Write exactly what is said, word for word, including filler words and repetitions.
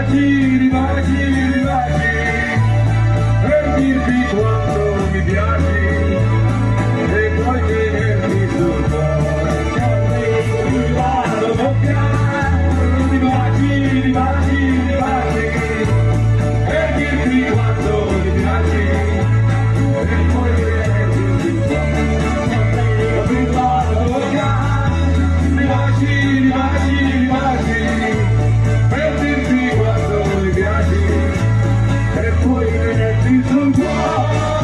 baci, ribaci, ribaci, per dirti quanto mi piaci, e poi tenermi sul cuore, che la bocca, ribaci, ribaci, ribaci, per dirti quanto mi piaci, e poi tenermi sul cuore, la bocca, ribaci, ribaci, ribaci, per dirti quanto mi piaci, e poi tenerti sul cuore.